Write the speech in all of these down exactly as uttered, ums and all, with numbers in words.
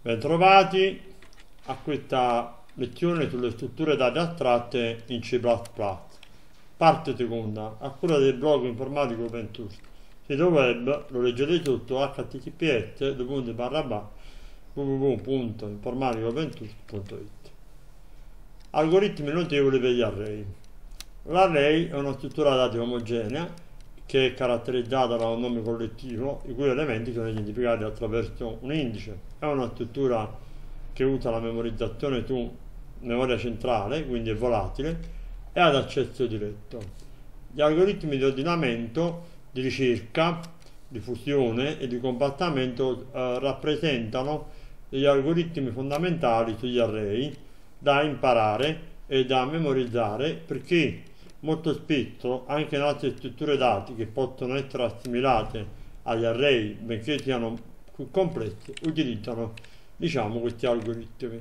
Bentrovati a questa lezione sulle strutture dati astratte in C plus plus. Parte seconda, a cura del blog informatico OpenTools. Sito web, lo leggete sotto, h t t p s w w w punto informatico opentools punto i t. Algoritmi notevoli per gli array. L'array è una struttura dati omogenea che è caratterizzata da un nome collettivo i cui elementi sono identificati attraverso un indice. È una struttura che usa la memorizzazione su memoria centrale, quindi è volatile, e ad accesso diretto. Gli algoritmi di ordinamento, di ricerca, di fusione e di compattamento eh, rappresentano degli algoritmi fondamentali sugli array da imparare e da memorizzare, perché molto spesso anche in altre strutture dati che possono essere assimilate agli array, benché siano più complessi, utilizzano diciamo questi algoritmi.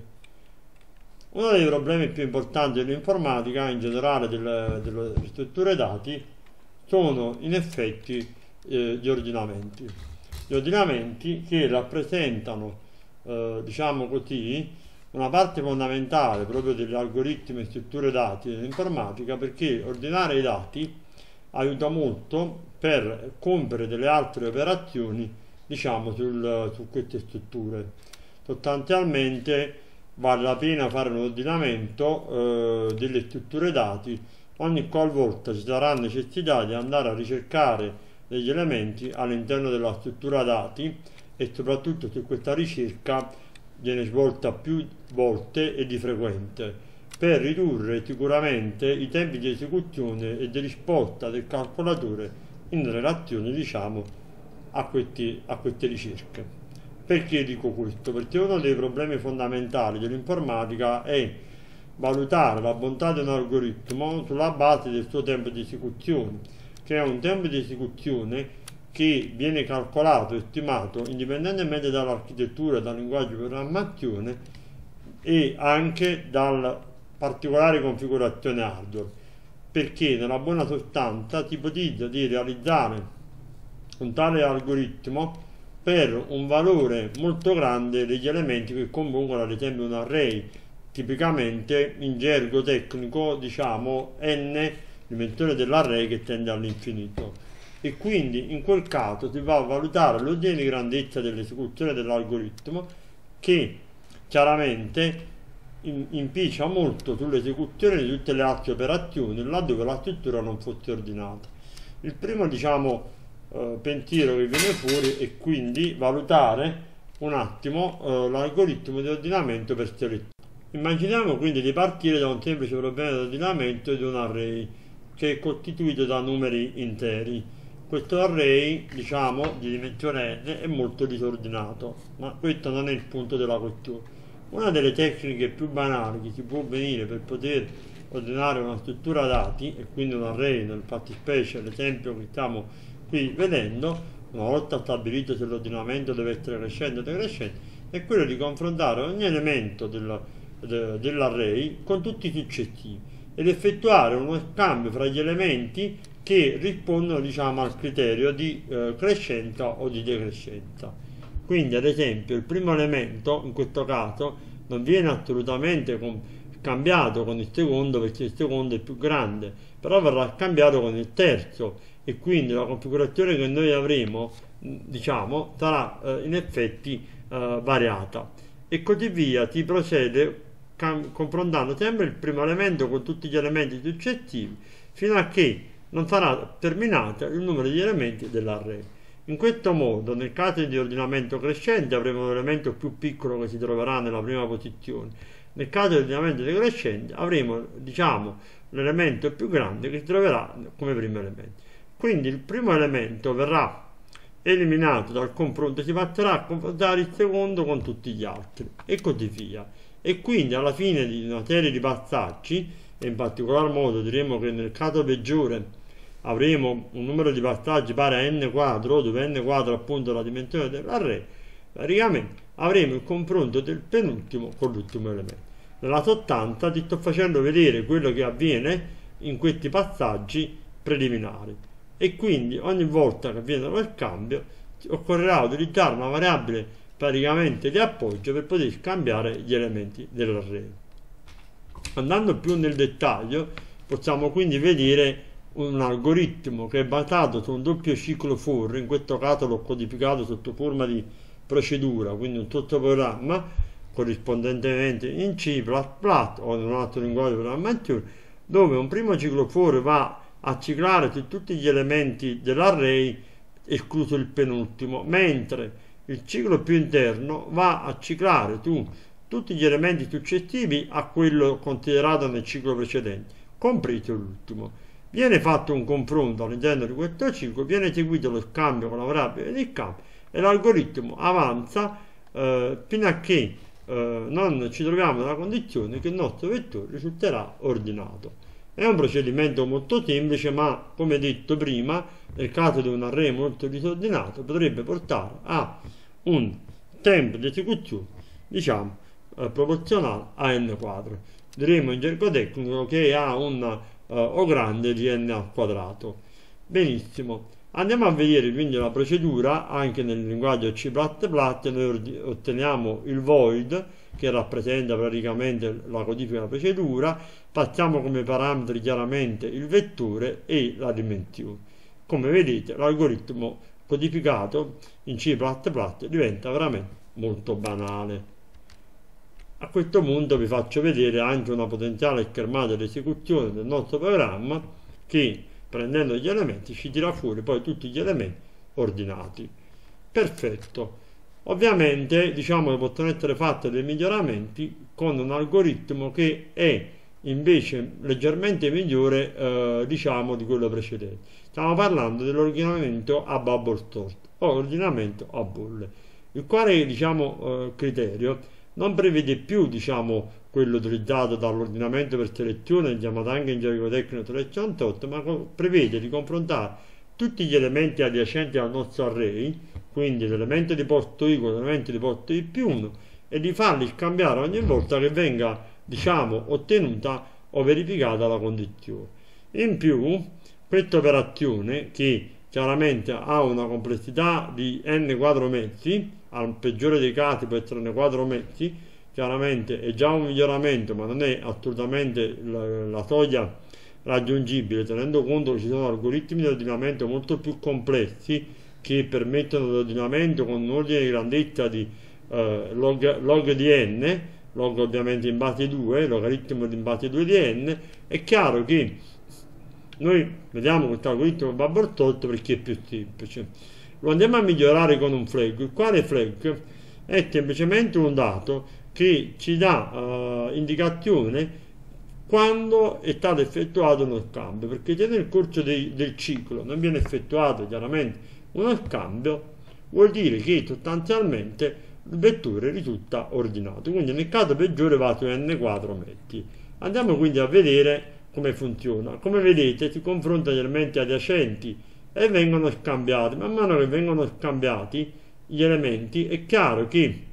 Uno dei problemi più importanti dell'informatica, in generale delle, delle strutture dati, sono in effetti eh, gli ordinamenti. Gli ordinamenti che rappresentano, eh, diciamo così, una parte fondamentale proprio degli algoritmi e strutture dati dell'informatica, perché ordinare i dati aiuta molto per compiere delle altre operazioni diciamo sul, su queste strutture. Sostanzialmente vale la pena fare un ordinamento eh, delle strutture dati ogni qualvolta ci sarà necessità di andare a ricercare degli elementi all'interno della struttura dati, e soprattutto se questa ricerca viene svolta più volte e di frequente, per ridurre sicuramente i tempi di esecuzione e di risposta del calcolatore in relazione diciamo a, questi, a queste ricerche. Perché dico questo? Perché uno dei problemi fondamentali dell'informatica è valutare la bontà di un algoritmo sulla base del suo tempo di esecuzione, che è un tempo di esecuzione che viene calcolato e stimato indipendentemente dall'architettura, dal linguaggio di programmazione e anche dalla particolare configurazione hardware, perché nella buona sostanza si ipotizza di realizzare un tale algoritmo per un valore molto grande degli elementi che compongono ad esempio un array, tipicamente in gergo tecnico diciamo n dimensione dell'array che tende all'infinito. E quindi in quel caso si va a valutare l'ordine di grandezza dell'esecuzione dell'algoritmo, che chiaramente in, inficia molto sull'esecuzione di tutte le altre operazioni laddove la struttura non fosse ordinata. Il primo diciamo eh, pensiero che viene fuori è quindi valutare un attimo eh, l'algoritmo di ordinamento per selezione. Immaginiamo quindi di partire da un semplice problema di ordinamento di un array che è costituito da numeri interi. Questo array, diciamo, di dimensione n è molto disordinato, ma questo non è il punto della questione. Una delle tecniche più banali che si può venire per poter ordinare una struttura dati, e quindi un array, nel fattispecie l'esempio che stiamo qui vedendo, una volta stabilito se l'ordinamento deve essere crescente o decrescente, è quello di confrontare ogni elemento del, de, dell'array con tutti i successivi ed effettuare uno scambio fra gli elementi che rispondono diciamo al criterio di eh, crescenza o di decrescenza. Quindi ad esempio il primo elemento in questo caso non viene assolutamente con, cambiato con il secondo, perché il secondo è più grande, però verrà cambiato con il terzo, e quindi la configurazione che noi avremo diciamo sarà eh, in effetti eh, variata, e così via. Si procede confrontando sempre il primo elemento con tutti gli elementi successivi fino a che non sarà terminato il numero di elementi dell'array. In questo modo, nel caso di ordinamento crescente avremo un elemento più piccolo che si troverà nella prima posizione. Nel caso di ordinamento decrescente avremo diciamo l'elemento più grande che si troverà come primo elemento. Quindi il primo elemento verrà eliminato dal confronto, si passerà a confrontare il secondo con tutti gli altri e così via. E quindi alla fine di una serie di passaggi, e in particolar modo diremo che nel caso peggiore avremo un numero di passaggi pari a n quadro, dove n quadro appunto è la dimensione dell'array, praticamente avremo il confronto del penultimo con l'ultimo elemento. Nella sostanza ti sto facendo vedere quello che avviene in questi passaggi preliminari, e quindi ogni volta che avviene lo scambio occorrerà utilizzare una variabile praticamente di appoggio per poter scambiare gli elementi dell'array. Andando più nel dettaglio, possiamo quindi vedere un algoritmo che è basato su un doppio ciclo for, in questo caso l'ho codificato sotto forma di procedura, quindi un sottoprogramma corrispondentemente in C plus plus o in un altro linguaggio di programmazione, dove un primo ciclo for va a ciclare su tutti gli elementi dell'array, escluso il penultimo, mentre il ciclo più interno va a ciclare su tutti gli elementi successivi a quello considerato nel ciclo precedente, compreso l'ultimo. Viene fatto un confronto all'interno di questo ciclo, viene eseguito lo scambio con la variabile di campo e l'algoritmo avanza eh, fino a che eh, non ci troviamo nella condizione che il nostro vettore risulterà ordinato. È un procedimento molto semplice, ma come detto prima, nel caso di un array molto disordinato potrebbe portare a un tempo di esecuzione, diciamo, eh, proporzionale a n quadro. Diremo in gergo tecnico che ha un uh, O grande di n al quadrato. Benissimo. Andiamo a vedere quindi la procedura anche nel linguaggio C plus plus. Noi otteniamo il void che rappresenta praticamente la codifica della procedura, passiamo come parametri chiaramente il vettore e la dimensione. Come vedete l'algoritmo codificato in C plus plus diventa veramente molto banale. A questo punto vi faccio vedere anche una potenziale schermata di esecuzione del nostro programma che, prendendo gli elementi, ci tira fuori poi tutti gli elementi ordinati. Perfetto. Ovviamente diciamo che possono essere fatti dei miglioramenti con un algoritmo che è invece leggermente migliore eh, diciamo di quello precedente. Stiamo parlando dell'ordinamento a bubble sort o ordinamento a bolle, il quale diciamo eh, criterio non prevede più diciamo quello utilizzato dall'ordinamento per selezione, chiamato anche in gergo tecnico selection sort, ma prevede di confrontare tutti gli elementi adiacenti al nostro array, quindi l'elemento di posto i con l'elemento di posto i più uno, e di farli scambiare ogni volta che venga diciamo ottenuta o verificata la condizione. In più questa operazione, che chiaramente ha una complessità di n quattro mezzi, al peggiore dei casi può essere n quattro mezzi, chiaramente è già un miglioramento, ma non è assolutamente la, la soglia raggiungibile, tenendo conto che ci sono algoritmi di ordinamento molto più complessi che permettono l'ordinamento con un ordine di grandezza di eh, log, log di n, log ovviamente in base due, logaritmo in base due di n. È chiaro che noi vediamo questo algoritmo bubble sort perché è più semplice. Lo andiamo a migliorare con un flag, il quale flag è semplicemente un dato che ci dà uh, indicazione quando è stato effettuato uno scambio, perché se nel corso dei, del ciclo non viene effettuato chiaramente uno scambio, vuol dire che sostanzialmente il vettore risulta ordinato, quindi nel caso peggiore va su n quattro metti. Andiamo quindi a vedere come funziona. Come vedete si confrontano gli elementi adiacenti e vengono scambiati. Man mano che vengono scambiati gli elementi è chiaro che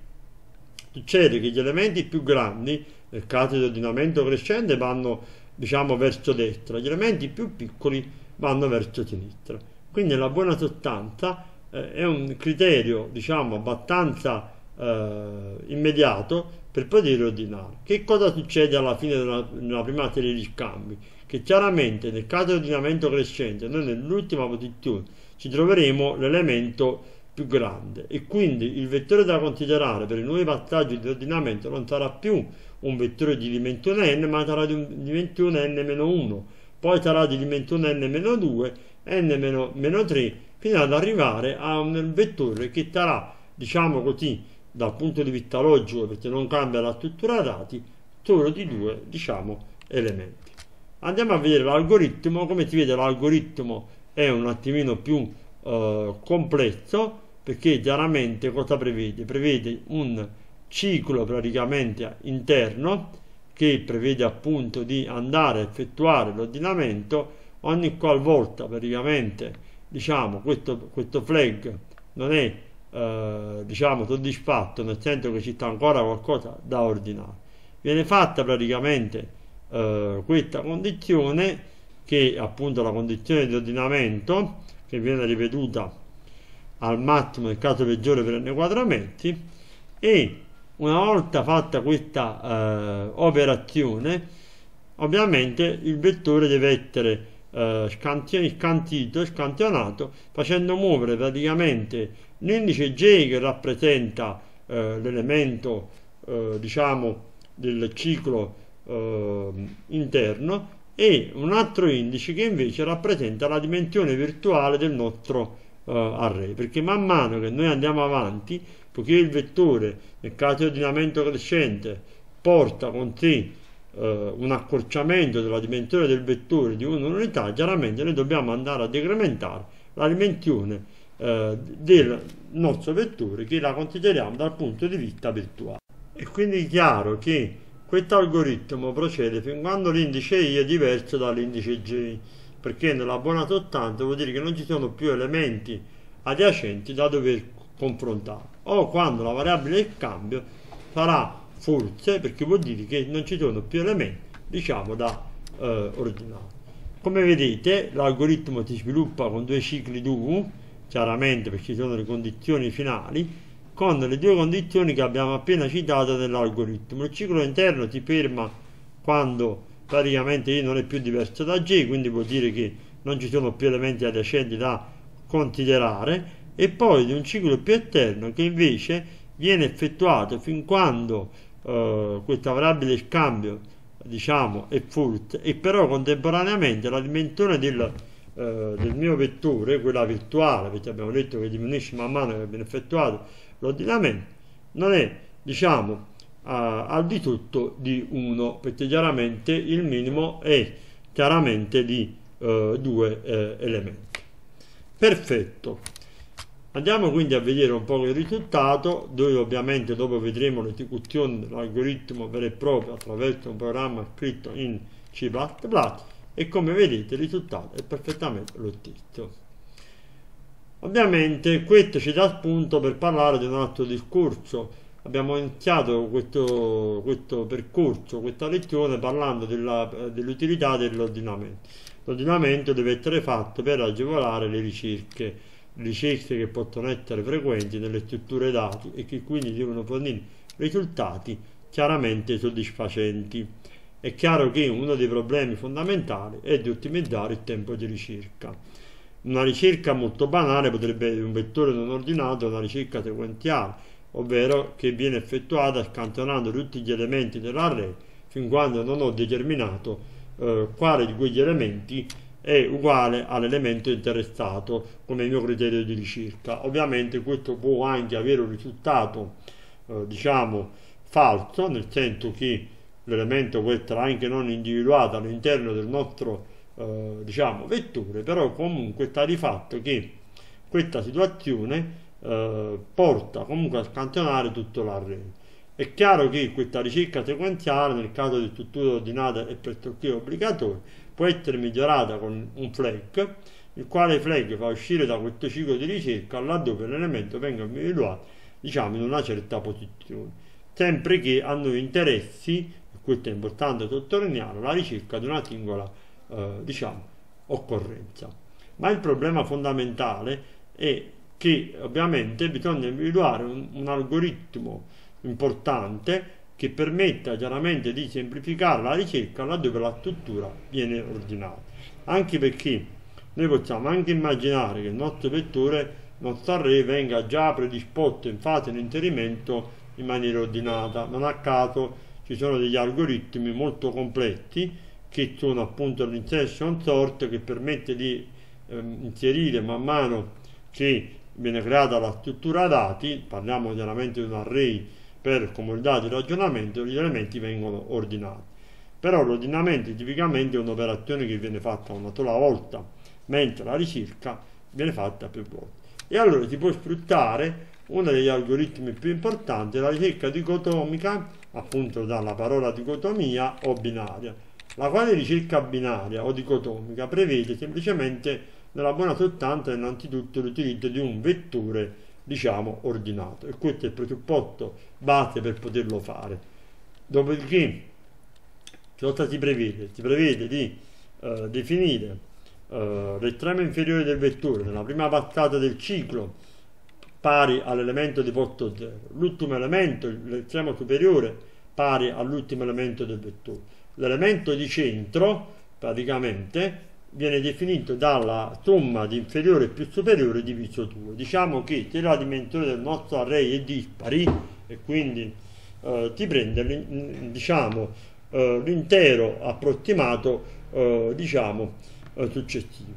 succede che gli elementi più grandi, nel caso di ordinamento crescente, vanno diciamo verso destra, gli elementi più piccoli vanno verso sinistra. Quindi la buona sostanza eh, è un criterio diciamo abbastanza eh, immediato per poter ordinare. Che cosa succede alla fine della, della prima serie di scambi? Che chiaramente nel caso di ordinamento crescente noi nell'ultima posizione ci troveremo l'elemento più grande e quindi il vettore da considerare per i nuovi passaggi di ordinamento non sarà più un vettore di dimensione n, ma sarà di dimensione n meno uno, poi sarà di dimensione n meno due, n meno tre, fino ad arrivare a un vettore che sarà, diciamo così, dal punto di vista logico, perché non cambia la struttura dati, solo di due diciamo elementi. Andiamo a vedere l'algoritmo. Come si vede l'algoritmo è un attimino più eh, complesso, perché chiaramente cosa prevede? Prevede un ciclo praticamente interno che prevede appunto di andare a effettuare l'ordinamento ogni qualvolta praticamente diciamo questo, questo flag non è eh, diciamo soddisfatto, nel senso che ci sta ancora qualcosa da ordinare. Viene fatta praticamente Uh, questa condizione, che è appunto la condizione di ordinamento, che viene ripetuta al massimo nel caso peggiore per n quadramenti, e una volta fatta questa eh, operazione, ovviamente il vettore deve essere eh, scanti- scantito, scansionato, facendo muovere praticamente l'indice J, che rappresenta eh, l'elemento eh, diciamo del ciclo eh, interno, e un altro indice che invece rappresenta la dimensione virtuale del nostro eh, array, perché man mano che noi andiamo avanti, poiché il vettore nel caso di ordinamento crescente porta con sé eh, un accorciamento della dimensione del vettore di un'unità, chiaramente noi dobbiamo andare a decrementare la dimensione eh, del nostro vettore, che la consideriamo dal punto di vista virtuale. E quindi è chiaro che questo algoritmo procede fin quando l'indice I è diverso dall'indice J, perché nella buona sostanza vuol dire che non ci sono più elementi adiacenti da dover confrontare, o quando la variabile del cambio sarà false, perché vuol dire che non ci sono più elementi, diciamo, da eh, ordinare. Come vedete, l'algoritmo si sviluppa con due cicli do, chiaramente perché ci sono le condizioni finali, con le due condizioni che abbiamo appena citato nell'algoritmo. Il ciclo interno si ferma quando praticamente I non è più diverso da J, quindi vuol dire che non ci sono più elementi adiacenti da considerare, e poi di un ciclo più esterno che invece viene effettuato fin quando eh, questa variabile scambio, diciamo, è false, e però contemporaneamente la dimensione del, eh, del mio vettore, quella virtuale, perché abbiamo detto che diminuisce man mano che viene effettuato l'ordinamento, non è, diciamo, uh, al di sotto di uno, perché chiaramente il minimo è chiaramente di uh, due uh, elementi. Perfetto. Andiamo quindi a vedere un po' il risultato, dove ovviamente dopo vedremo l'esecuzione dell'algoritmo vero e proprio attraverso un programma scritto in C plus plus, e come vedete il risultato è perfettamente lo stesso. Ovviamente questo ci dà spunto per parlare di un altro discorso. Abbiamo iniziato questo, questo percorso, questa lezione, parlando dell'utilità dell'ordinamento. L'ordinamento deve essere fatto per agevolare le ricerche, ricerche che possono essere frequenti nelle strutture dati e che quindi devono fornire risultati chiaramente soddisfacenti. È chiaro che uno dei problemi fondamentali è di ottimizzare il tempo di ricerca. Una ricerca molto banale potrebbe essere un vettore non ordinato, una ricerca sequenziale, ovvero che viene effettuata scansionando tutti gli elementi dell'array fin quando non ho determinato eh, quale di quegli elementi è uguale all'elemento interessato come mio criterio di ricerca. Ovviamente questo può anche avere un risultato eh, diciamo falso, nel senso che l'elemento può essere anche non individuato all'interno del nostro Uh, diciamo vettore, però comunque sta di fatto che questa situazione uh, porta comunque a scansionare tutto l'array. È chiaro che questa ricerca sequenziale nel caso di strutture ordinate è pressoché obbligatoria, può essere migliorata con un flag, il quale flag fa uscire da questo ciclo di ricerca laddove l'elemento venga individuato, diciamo, in una certa posizione, sempre che a noi interessi, e questo è importante sottolineare, la ricerca di una singola Uh, diciamo occorrenza. Ma il problema fondamentale è che ovviamente bisogna individuare un, un algoritmo importante che permetta chiaramente di semplificare la ricerca laddove la struttura viene ordinata, anche perché noi possiamo anche immaginare che il nostro vettore, il nostro array, venga già predisposto in fase di inserimento in maniera ordinata. Non a caso ci sono degli algoritmi molto complessi che sono appunto l'insertion sort, che permette di ehm, inserire man mano che viene creata la struttura dati, parliamo chiaramente di un array per comodità di ragionamento, gli elementi vengono ordinati. Però l'ordinamento tipicamente è un'operazione che viene fatta una sola volta, mentre la ricerca viene fatta più volte. E allora si può sfruttare uno degli algoritmi più importanti, la ricerca dicotomica, appunto dalla parola dicotomia o binaria, la quale ricerca binaria o dicotomica prevede semplicemente, nella buona sostanza, innanzitutto l'utilizzo di un vettore, diciamo, ordinato, e questo è il presupposto base per poterlo fare. Dopodiché cosa si prevede? Si prevede di eh, definire eh, l'estremo inferiore del vettore nella prima passata del ciclo pari all'elemento di porto zero, l'ultimo elemento, l'estremo superiore, pari all'ultimo elemento del vettore. L'elemento di centro praticamente viene definito dalla somma di inferiore più superiore diviso due. Diciamo che se la dimensione del nostro array è dispari e quindi eh, ti prende diciamo eh, l'intero approssimato eh, diciamo eh, successivo.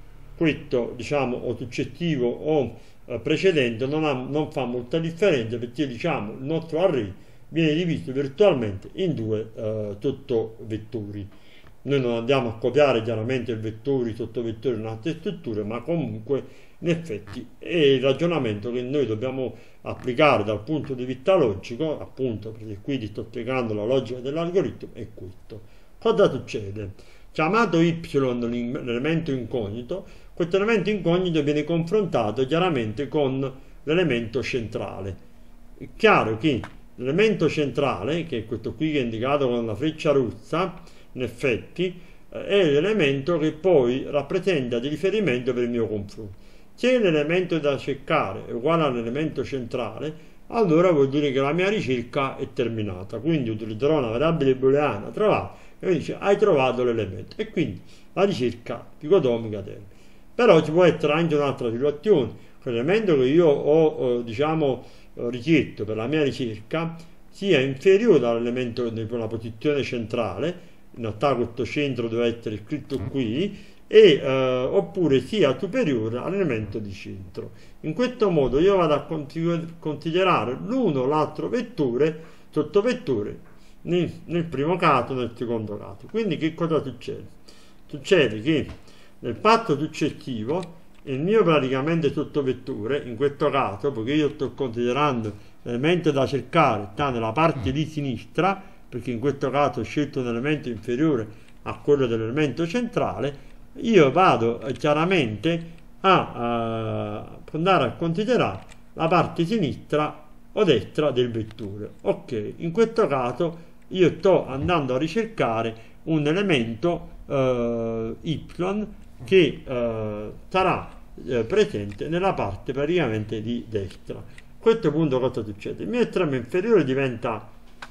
Questo diciamo o successivo o eh, precedente non, ha, non fa molta differenza, perché diciamo il nostro array viene diviso virtualmente in due eh, sottovettori. Noi non andiamo a copiare chiaramente il vettore, i sottovettori in altre strutture, ma comunque in effetti è il ragionamento che noi dobbiamo applicare dal punto di vista logico, appunto perché qui ti sto spiegando la logica dell'algoritmo, è questo. Cosa succede? Chiamato y l'elemento incognito, questo elemento incognito viene confrontato chiaramente con l'elemento centrale. È chiaro che l'elemento centrale, che è questo qui che è indicato con la freccia rossa, in effetti è l'elemento che poi rappresenta di riferimento per il mio confronto. Se l'elemento da cercare è uguale all'elemento centrale, allora vuol dire che la mia ricerca è terminata. Quindi utilizzerò una variabile booleana trovata e mi dice hai trovato l'elemento, e quindi la ricerca dicotomica termina. Però ci può essere anche un'altra situazione: l'elemento che io ho eh, diciamo richiesto per la mia ricerca sia inferiore all'elemento della posizione centrale. In realtà questo centro deve essere scritto qui, e, eh, oppure sia superiore all'elemento di centro. In questo modo io vado a considerare l'uno o l'altro vettore sottovettore nel, nel primo caso, nel secondo caso. Quindi che cosa succede? Succede che nel passo successivo il mio praticamente sottovettore, in questo caso, perché io sto considerando l'elemento da cercare, sta nella parte di sinistra, perché in questo caso ho scelto un elemento inferiore a quello dell'elemento centrale, io vado chiaramente a, a andare a considerare la parte sinistra o destra del vettore. Ok, in questo caso io sto andando a ricercare un elemento eh, y che eh, sarà eh, presente nella parte praticamente di destra. A questo punto cosa succede? Il mio estremo inferiore diventa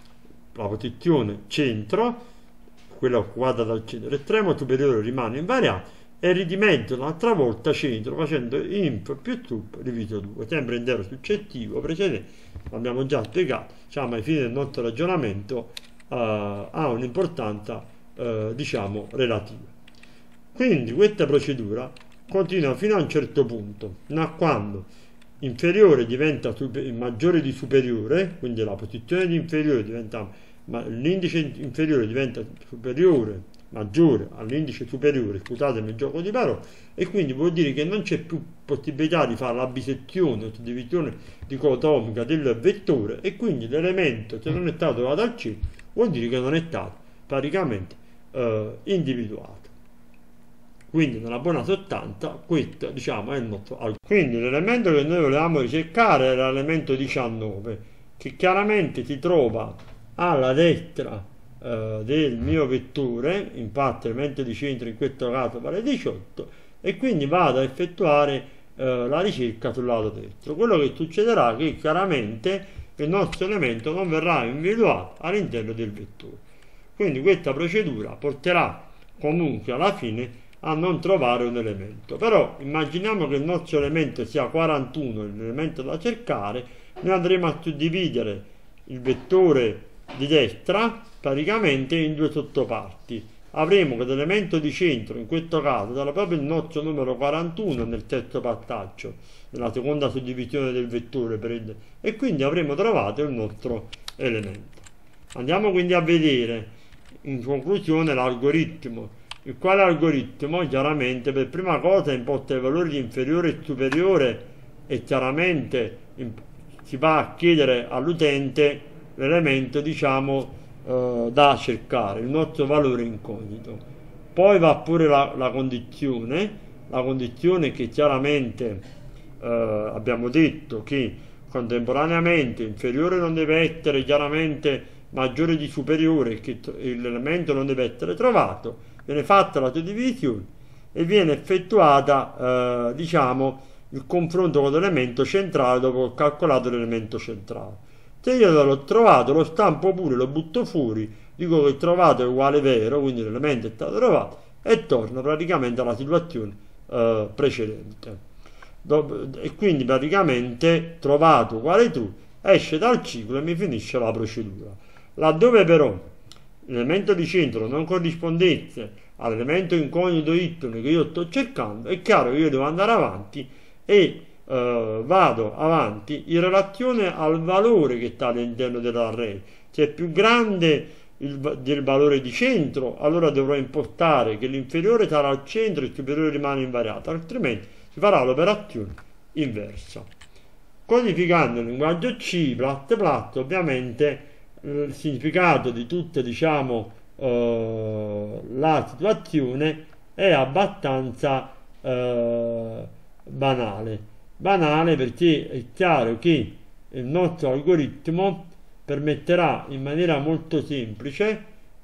la posizione centro, quella occupata dal centro, l'estremo superiore rimane invariato e ridimezzo un'altra volta centro facendo inf più sub diviso due, sempre intero successivo precedente, l'abbiamo già spiegato, diciamo ai fini del nostro ragionamento uh, ha un'importanza uh, diciamo relativa. Quindi questa procedura continua fino a un certo punto, fino a quando inferiore diventa maggiore di superiore, quindi la posizione di inferiore diventa, ma l'indice inferiore diventa superiore, maggiore all'indice superiore, scusatemi il gioco di parole, e quindi vuol dire che non c'è più possibilità di fare la bisezione o suddivisione dicotomica del vettore, e quindi l'elemento, se non è stato trovato al centro, vuol dire che non è stato praticamente eh, individuato. Quindi nella buona sostanza questo diciamo è il nostro algoritmo. Quindi l'elemento che noi volevamo ricercare era l'elemento diciannove, che chiaramente si trova alla destra eh, del mio vettore, infatti l'elemento di centro in questo caso vale diciotto, e quindi vado a effettuare eh, la ricerca sul lato destro. Quello che succederà è che chiaramente il nostro elemento non verrà individuato all'interno del vettore. Quindi questa procedura porterà comunque alla fine a non trovare un elemento. Però immaginiamo che il nostro elemento sia quarantuno, l'elemento da cercare, noi andremo a suddividere il vettore di destra praticamente in due sottoparti. Avremo che l'elemento di centro in questo caso sarà proprio il nostro numero quarantuno nel terzo passaggio, nella seconda suddivisione del vettore per il, e quindi avremo trovato il nostro elemento. Andiamo quindi a vedere in conclusione l'algoritmo, il quale algoritmo chiaramente per prima cosa imposta i valori di inferiore e superiore, e chiaramente si va a chiedere all'utente l'elemento diciamo eh, da cercare, il nostro valore incognito. Poi va pure la, la condizione, la condizione che chiaramente eh, abbiamo detto che contemporaneamente inferiore non deve essere chiaramente maggiore di superiore, che l'elemento non deve essere trovato. Viene fatta la suddivisione e viene effettuata eh, diciamo il confronto con l'elemento centrale dopo che ho calcolato l'elemento centrale. Se io l'ho trovato, lo stampo pure, lo butto fuori, dico che trovato è uguale vero, quindi l'elemento è stato trovato, e torno praticamente alla situazione eh, precedente. Dopo, e quindi praticamente trovato uguale true, esce dal ciclo e mi finisce la procedura. Laddove però l'elemento di centro non corrispondesse all'elemento incognito y che io sto cercando, è chiaro che io devo andare avanti e Uh, vado avanti in relazione al valore che sta all'interno dell'array. Se è più grande il, del valore di centro, allora dovrò impostare che l'inferiore sarà al centro e il superiore rimane invariato, altrimenti si farà l'operazione inversa. Codificando il linguaggio C, plat plat, ovviamente il significato di tutta, diciamo, uh, la situazione è abbastanza uh, banale. Banale perché è chiaro che il nostro algoritmo permetterà in maniera molto semplice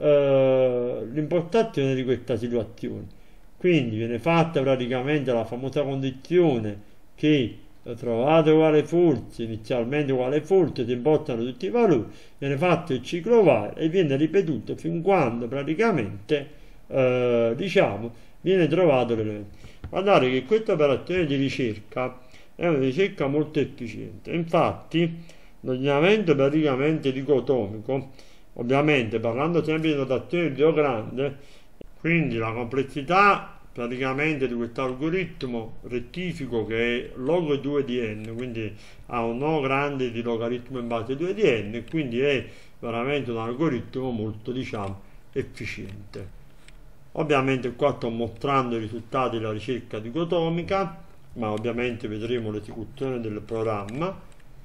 eh, l'impostazione di questa situazione. Quindi viene fatta praticamente la famosa condizione che trovate uguale false, inizialmente uguale false, si impostano tutti i valori, viene fatto il ciclo while e viene ripetuto fin quando praticamente eh, diciamo viene trovato l'elemento. Guardate che questa operazione di ricerca è una ricerca molto efficiente. Infatti l'ordinamento praticamente dicotomico, ovviamente parlando sempre di notazione di Dio grande, quindi la complessità praticamente di questo algoritmo rettifico che è log due di n, quindi ha un O grande di logaritmo in base due di n, quindi è veramente un algoritmo molto, diciamo, efficiente. Ovviamente qua sto mostrando i risultati della ricerca dicotomica, ma ovviamente vedremo l'esecuzione del programma.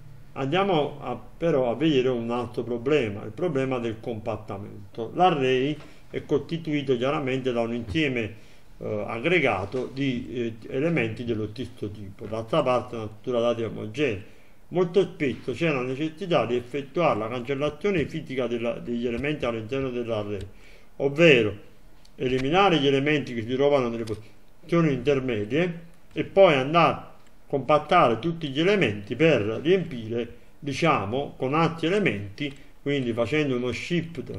Andiamo a, però a vedere un altro problema, il problema del compattamento. L'array è costituito chiaramente da un insieme eh, aggregato di eh, elementi dello stesso tipo, d'altra parte una struttura dati omogenea. Molto spesso c'è la necessità di effettuare la cancellazione fisica della, degli elementi all'interno dell'array, ovvero eliminare gli elementi che si trovano nelle posizioni intermedie e poi andare a compattare tutti gli elementi per riempire, diciamo, con altri elementi, quindi facendo uno shift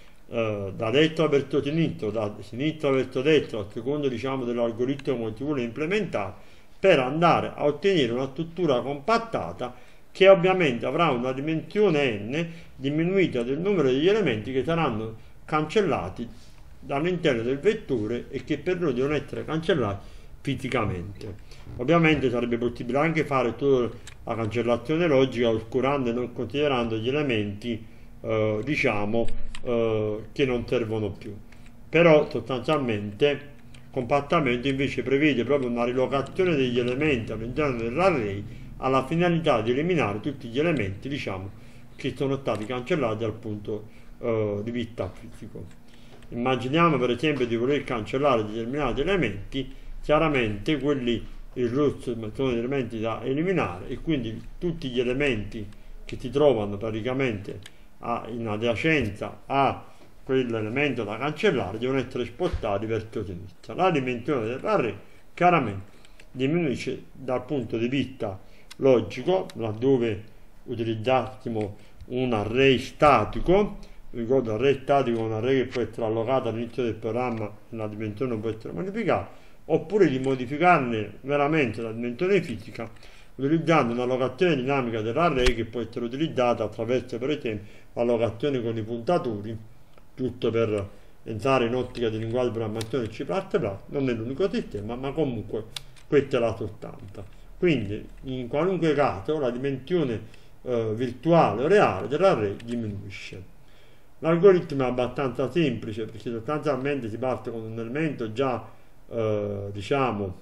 eh, da destra verso sinistra, da sinistra verso destra, a seconda, diciamo, dell'algoritmo che si vuole implementare, per andare a ottenere una struttura compattata che ovviamente avrà una dimensione n diminuita del numero degli elementi che saranno cancellati dall'interno del vettore e che per noi devono essere cancellati fisicamente. Ovviamente sarebbe possibile anche fare tutta la cancellazione logica oscurando e non considerando gli elementi eh, diciamo eh, che non servono più, però sostanzialmente compattamento invece prevede proprio una rilocazione degli elementi all'interno dell'array alla finalità di eliminare tutti gli elementi, diciamo, che sono stati cancellati dal punto eh, di vista fisico. Immaginiamo per esempio di voler cancellare determinati elementi, chiaramente quelli in rosso sono gli elementi da eliminare e quindi tutti gli elementi che si trovano praticamente a, in adiacenza a quell'elemento da cancellare devono essere spostati verso sinistra. La dimensione dell'array chiaramente diminuisce dal punto di vista logico, laddove utilizzassimo un array statico. Ricordo, array statico è un array che può essere allocato all'inizio del programma e la dimensione non può essere modificata, oppure di modificarne veramente la dimensione fisica utilizzando un'allocazione dinamica dell'array che può essere utilizzata attraverso per esempio l'allocazione con i puntatori, giusto per pensare in ottica di linguaggio di programmazione C plus plus, non è l'unico sistema, ma comunque questa è la sostanza. Quindi in qualunque caso la dimensione eh, virtuale o reale dell'array diminuisce. L'algoritmo è abbastanza semplice perché sostanzialmente si parte con un elemento già eh, diciamo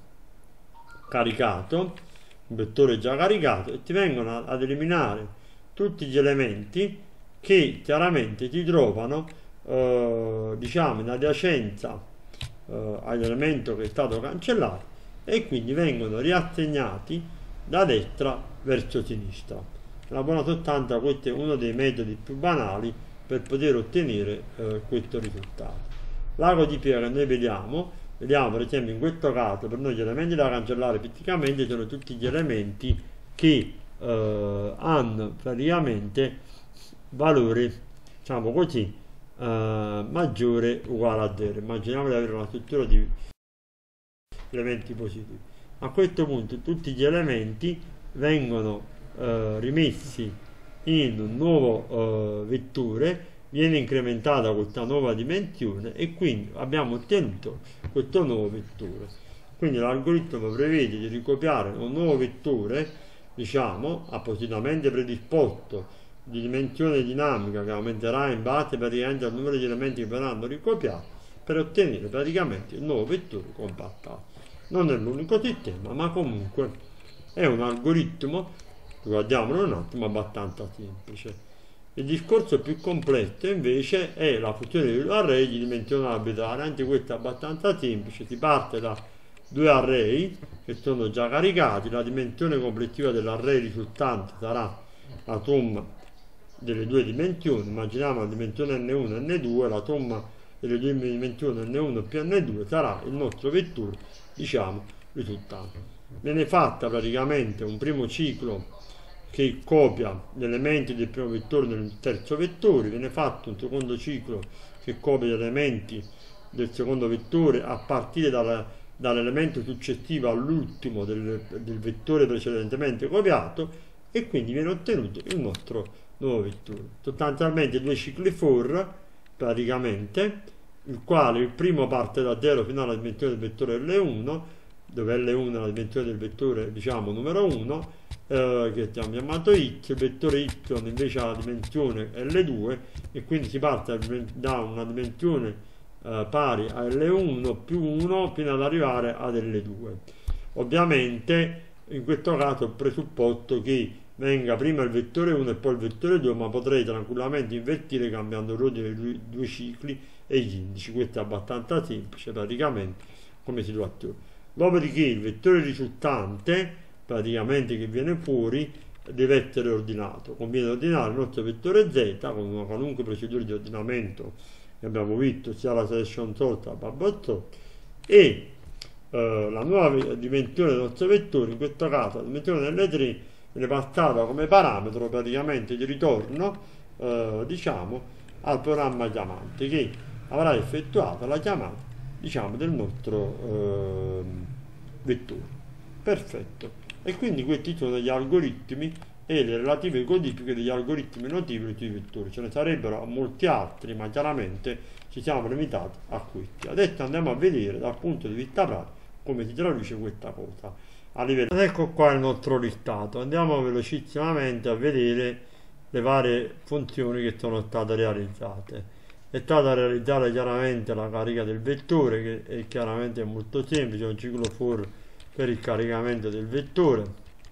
caricato, un vettore già caricato, e ti vengono ad eliminare tutti gli elementi che chiaramente si trovano eh, diciamo in adiacenza eh, all'elemento che è stato cancellato e quindi vengono riassegnati da destra verso sinistra. Nella buona sostanza questo è uno dei metodi più banali per poter ottenere eh, questo risultato. La codifica che noi vediamo Vediamo per esempio in questo caso per noi gli elementi da cancellare praticamente sono tutti gli elementi che eh, hanno praticamente valore, diciamo così, eh, maggiore o uguale a zero. Immaginiamo di avere una struttura di elementi positivi. A questo punto tutti gli elementi vengono eh, rimessi in un nuovo eh, vettore, viene incrementata questa nuova dimensione e quindi abbiamo ottenuto questo nuovo vettore. Quindi l'algoritmo prevede di ricopiare un nuovo vettore, diciamo, appositamente predisposto di dimensione dinamica che aumenterà in base praticamente al numero di elementi che verranno ricopiati per ottenere praticamente il nuovo vettore compattato. Non è l'unico sistema, ma comunque è un algoritmo, guardiamolo un attimo, abbastanza semplice. Il discorso più complesso invece è la funzione di due array di dimensione arbitraria. Anche questo è abbastanza semplice, si parte da due array che sono già caricati, la dimensione complessiva dell'array risultante sarà la somma delle due dimensioni, immaginiamo la dimensione N uno e N due, la somma delle due dimensioni N uno più N due sarà il nostro vettore, diciamo, risultante. Viene fatta praticamente un primo ciclo che copia gli elementi del primo vettore nel terzo vettore, viene fatto un secondo ciclo che copia gli elementi del secondo vettore a partire dalla, dall'elemento successivo all'ultimo del, del vettore precedentemente copiato e quindi viene ottenuto il nostro nuovo vettore. Sostanzialmente due cicli for praticamente, il quale il primo parte da zero fino alla dimensione del vettore L uno, dove L uno è la dimensione del vettore, diciamo, numero uno, eh, che abbiamo chiamato x, il vettore y invece ha la dimensione L due e quindi si parte da una dimensione eh, pari a L uno più uno fino ad arrivare ad L due. Ovviamente in questo caso il presupposto che venga prima il vettore uno e poi il vettore due, ma potrei tranquillamente invertire cambiando l'ordine dei due cicli e gli indici. Questo è abbastanza semplice praticamente come situazione. Dopodiché il vettore risultante praticamente che viene fuori deve essere ordinato. Conviene ordinare il nostro vettore z con una qualunque procedura di ordinamento che abbiamo visto, sia la selection sort che la bubble sort, e eh, la nuova dimensione del nostro vettore, in questo caso la dimensione delle tre, viene passata come parametro praticamente di ritorno eh, diciamo al programma chiamante che avrà effettuato la chiamata, diciamo, del nostro eh, vettore. Perfetto. E quindi questi sono gli algoritmi e le relative codifiche degli algoritmi notevoli sui vettori. Ce ne sarebbero molti altri, ma chiaramente ci siamo limitati a questi. Adesso andiamo a vedere dal punto di vista pratico come si traduce questa cosa a livello. Ecco qua il nostro risultato. Andiamo velocissimamente a vedere le varie funzioni che sono state realizzate. È stata realizzata chiaramente la carica del vettore, che è chiaramente molto semplice, un ciclo for per il caricamento del vettore.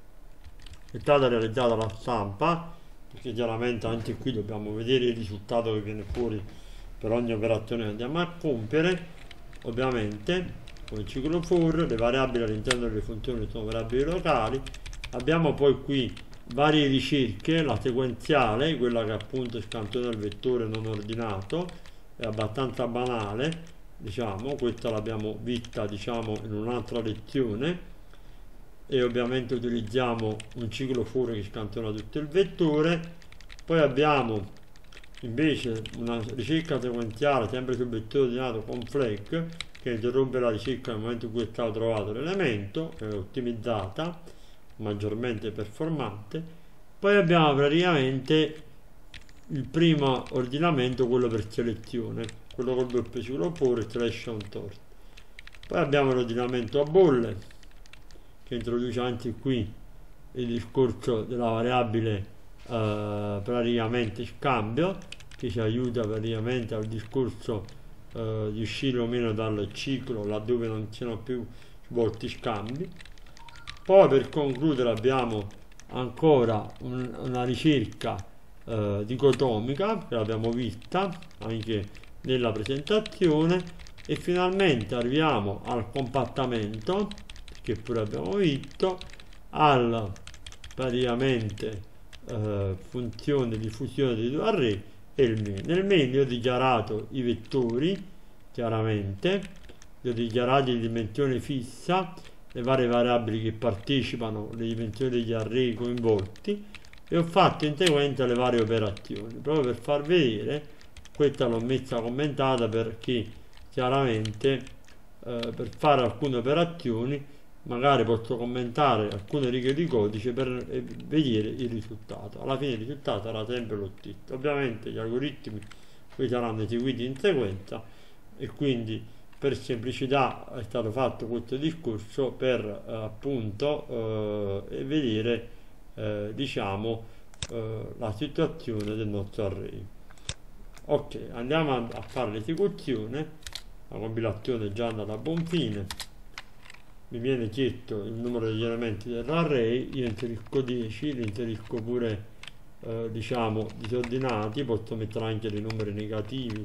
È stata realizzata la stampa, perché chiaramente anche qui dobbiamo vedere il risultato che viene fuori per ogni operazione che andiamo a compiere. Ovviamente con il ciclo for le variabili all'interno delle funzioni sono variabili locali. Abbiamo poi qui varie ricerche, la sequenziale, quella che appunto scansiona il vettore non ordinato, è abbastanza banale, diciamo, questa l'abbiamo vista, diciamo, in un'altra lezione, e ovviamente utilizziamo un ciclo for che scansiona tutto il vettore. Poi abbiamo invece una ricerca sequenziale sempre sul vettore ordinato con flag, che interrompe la ricerca nel momento in cui è stato trovato l'elemento, è ottimizzata, maggiormente performante. Poi abbiamo praticamente il primo ordinamento, quello per selezione, quello col doppio ciclo for e selection sort. Poi abbiamo l'ordinamento a bolle, che introduce anche qui il discorso della variabile eh, praticamente scambio, che ci aiuta praticamente al discorso eh, di uscire o meno dal ciclo laddove non siano più svolti scambi. Poi per concludere abbiamo ancora un, una ricerca eh, dicotomica, che l'abbiamo vista anche nella presentazione, e finalmente arriviamo al compattamento, che pure abbiamo visto, al praticamente eh, funzione di fusione dei due array e il main. Nel main io ho dichiarato i vettori chiaramente, li ho dichiarati di dimensione fissa, le varie variabili che partecipano, le dimensioni degli array coinvolti, e ho fatto in sequenza le varie operazioni, proprio per far vedere. Questa l'ho messa commentata perché chiaramente eh, per fare alcune operazioni magari posso commentare alcune righe di codice per vedere il risultato. Alla fine il risultato sarà sempre lo stesso. Ovviamente gli algoritmi qui saranno eseguiti in sequenza e quindi per semplicità è stato fatto questo discorso per eh, appunto eh, vedere eh, diciamo eh, la situazione del nostro array. Ok, andiamo a, a fare l'esecuzione. La compilazione è già andata a buon fine. Mi viene chiesto il numero degli elementi dell'array, io inserisco dieci, li inserisco pure eh, diciamo disordinati, posso mettere anche dei numeri negativi,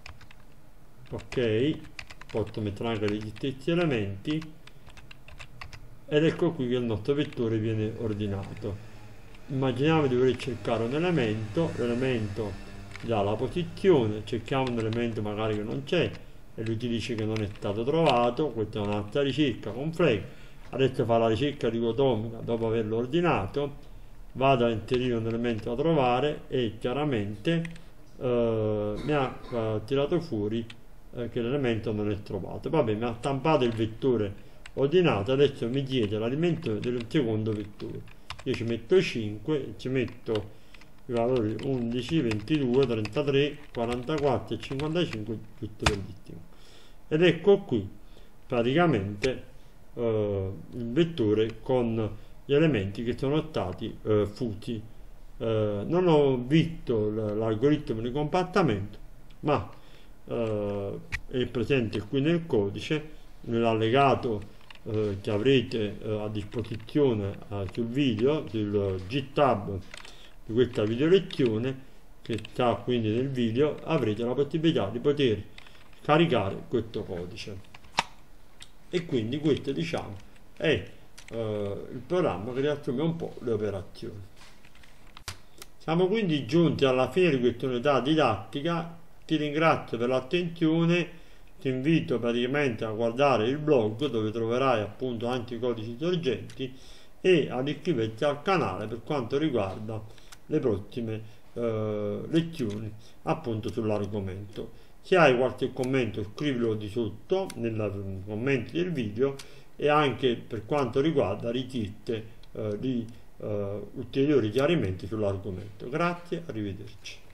ok, posso mettere anche degli stessi elementi, ed ecco qui che il nostro vettore viene ordinato. Immaginiamo di voler cercare un elemento, l'elemento dà la posizione, cerchiamo un elemento magari che non c'è e lui ti dice che non è stato trovato. Questa è un'altra ricerca con flag. Adesso fa la ricerca dicotomica dopo averlo ordinato, vado a inserire un elemento da trovare e chiaramente eh, mi ha eh, tirato fuori eh, che l'elemento non è trovato. Vabbè, mi ha stampato il vettore ordinato, adesso mi chiede la dimensione del secondo vettore. Io ci metto cinque, ci metto i valori undici, ventidue, trentatré, quarantaquattro e cinquantacinque, giusto per l'ultimo. Ed ecco qui praticamente eh, il vettore con gli elementi che sono stati eh, fusi. Eh, non ho visto l'algoritmo di compattamento, ma eh, è presente qui nel codice, nell'allegato eh, che avrete eh, a disposizione eh, sul video, sul GitHub di questa video lezione, che sta quindi nel video, avrete la possibilità di poter caricare questo codice. E quindi questo, diciamo, è eh, il programma che riassume un po' le operazioni. Siamo quindi giunti alla fine di questa unità didattica. Ti ringrazio per l'attenzione, ti invito praticamente a guardare il blog dove troverai appunto anche i codici sorgenti e ad iscriverti al canale per quanto riguarda le prossime eh, lezioni appunto sull'argomento. Se hai qualche commento scrivilo di sotto nei commenti del video, e anche per quanto riguarda richieste eh, di eh, ulteriori chiarimenti sull'argomento. Grazie, arrivederci.